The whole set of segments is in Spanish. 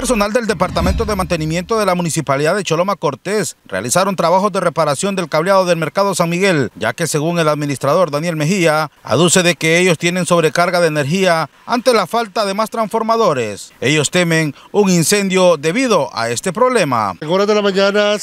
Personal del Departamento de Mantenimiento de la Municipalidad de Choloma Cortés realizaron trabajos de reparación del cableado del Mercado San Miguel, ya que según el administrador Daniel Mejía, aduce de que ellos tienen sobrecarga de energía ante la falta de más transformadores. Ellos temen un incendio debido a este problema. En horas de la mañana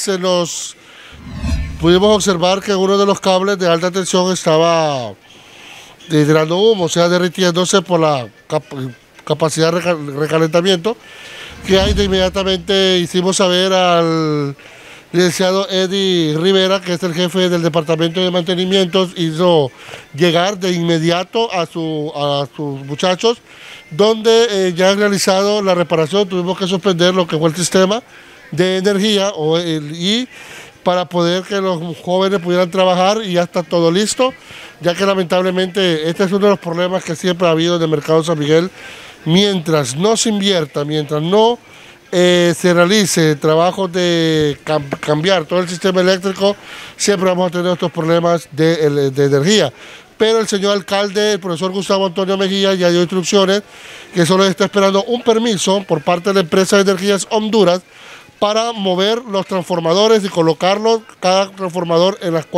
pudimos observar que uno de los cables de alta tensión estaba tirando humo, o sea, derritiéndose por la capacidad de recalentamiento, que ahí de inmediatamente hicimos saber al licenciado Eddie Rivera, que es el jefe del Departamento de Mantenimientos, hizo llegar de inmediato a sus muchachos, donde ya han realizado la reparación. Tuvimos que suspender lo que fue el sistema de energía y para poder que los jóvenes pudieran trabajar, y ya está todo listo, ya que lamentablemente este es uno de los problemas que siempre ha habido en el Mercado San Miguel. Mientras no se invierta, mientras no se realice trabajo de cambiar todo el sistema eléctrico, siempre vamos a tener estos problemas de energía. Pero el señor alcalde, el profesor Gustavo Antonio Mejía, ya dio instrucciones que solo está esperando un permiso por parte de la empresa de Energías Honduras para mover los transformadores y colocarlos, cada transformador en las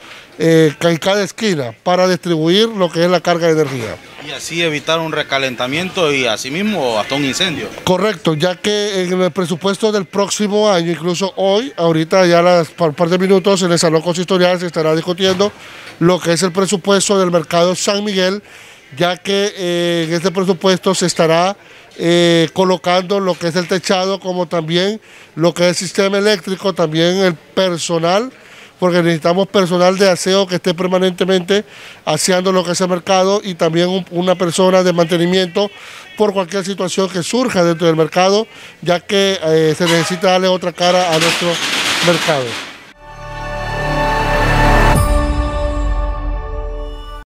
en cada esquina, para distribuir lo que es la carga de energía. Y así evitar un recalentamiento y asimismo hasta un incendio. Correcto, ya que en el presupuesto del próximo año, incluso hoy, ahorita ya por un par de minutos en el Salón Consistorial se estará discutiendo lo que es el presupuesto del Mercado San Miguel, ya que en este presupuesto se estará colocando lo que es el techado, como también lo que es el sistema eléctrico, también el personal, porque necesitamos personal de aseo que esté permanentemente aseando lo que es el mercado, y también una persona de mantenimiento por cualquier situación que surja dentro del mercado, ya que se necesita darle otra cara a nuestro mercado.